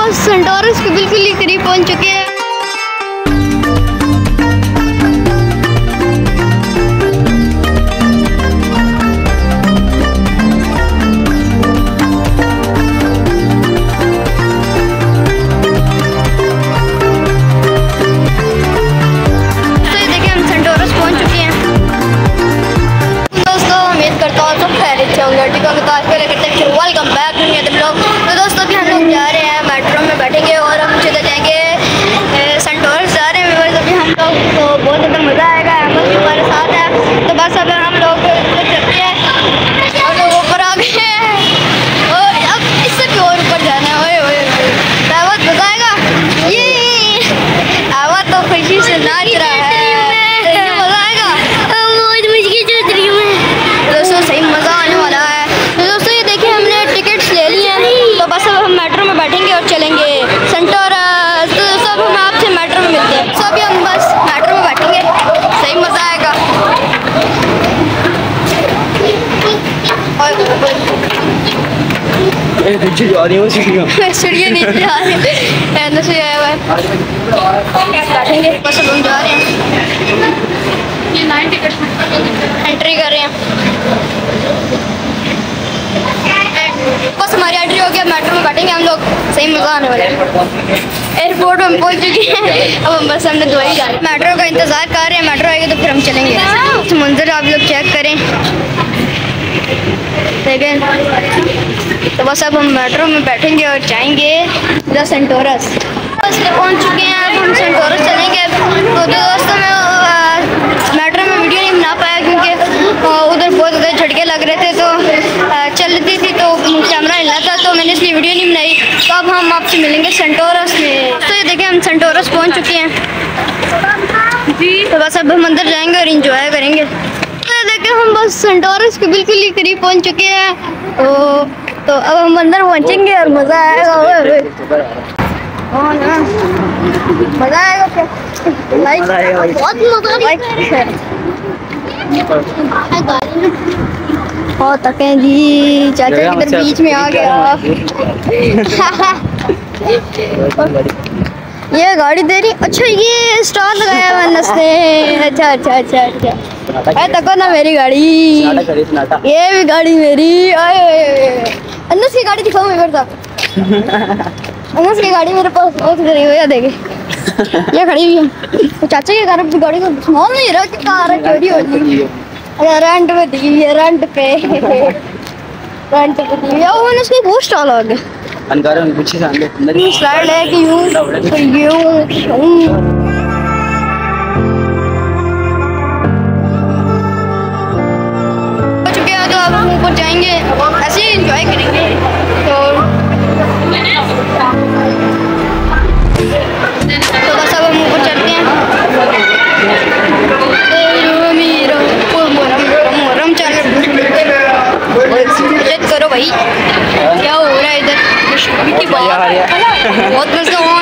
बस सेंटोरस के बिल्कुल ही करीब पहुंच चुके हैं। Welcome back to the blog. तो दोस्तों अभी हम लोग जा रहे हैं, मेट्रो में बैठेंगे और हम सीधे जाएंगे सेंटोरस जा रहे हैं। अभी हम लोग तो बहुत ज़्यादा मज़ा आएगा, अहमद भी हमारे साथ है। तो बस अब हम लोग चलते हैं, हम लोग ऊपर आ गए हैं और अब इससे भी और ऊपर जाना है। ओए ओए बहुत मज़ा आएगा। ये अहमद तो खुशी से नाच रहा है, मज़ा आएगा। दोस्तों सही मज़ा आने वाला है। तो बस अब हम मेट्रो में बैठेंगे और चलेंगे सेंटोरस। तो सब हम आपसे मेट्रो में मिलते हैं। सब हम बस मेट्रो में बैठेंगे, सही मज़ा आएगा। सीढ़ियाँ नीचे जा रही बैठेंगे, बस अब हम जा रहे हैं। ये 9 टिकट एंट्री कर रहे हैं, बस हमारी एंट्री हो गया। मेट्रो में बैठेंगे हम लोग, सही मज़ा आने वाला है। एयरपोर्ट में पहुंच चुके हैं, अब हम बस हमने दुबई जाना है। मेट्रो का इंतज़ार कर रहे हैं, मेट्रो आएगी तो फिर हम चलेंगे। तो मंजर आप लोग चेक करें, देखें। तो बस अब हम मेट्रो में बैठेंगे और जाएंगे द सेंटोरस। बस पहुंच चुके हैं, अब हम सेंटोरस चलेंगे। तो दोस्तों मैं मेट्रो में वीडियो नहीं बना पाया क्योंकि उधर बहुत ज़्यादा झटके लग रहे थे, तो चलती थी तो कैमरा हिला था, तो मैंने इसलिए वीडियो नहीं बनाई। तो अब हम आपसे मिलेंगे सेंटोरस में। तो ये देखें हम सेंटोरस पहुंच चुके हैं जी। तो बस अब हम अंदर जाएंगे और इंजॉय करेंगे। तो ये देखें हम बस सेंटोरस के बिल्कुल ही करीब पहुंच चुके हैं। तो अब हम अंदर पहुंचेंगे और मज़ा आएगा। मज़ा आएगा क्या? बहुत मज़ा बहुत थके जी। चाचा किधर बीच में आ गया। ये गाड़ी दे रही। अच्छा ये स्टॉल लगाया है अनस ने। अच्छा अच्छा अच्छा अच्छा। अरे तको ना मेरी गाड़ी, ये भी गाड़ी मेरी। अनस की गाड़ी दिखाओ मेरे साथ। अनस की गाड़ी मेरे पास बहुत गरीब है, देखे ये खड़ी हुई है। तो चाचा के घर अपनी गाड़ी को संभाल नहीं रहा कि कार चोरी हो गई। रेंट पे दी है, रेंट पे दी है। और उसकी बहुत स्टॉल आ गया। अंगारे में कुछ ही स्लाइड है कि यूं हो चुके हैं। तो अब हम ऊपर जाएंगे, ऐसे ही एंजॉय करेंगे। तो बस अब हम ऊपर चलते हैं। करो भाई, क्या हो रहा है इधर? बहुत मजा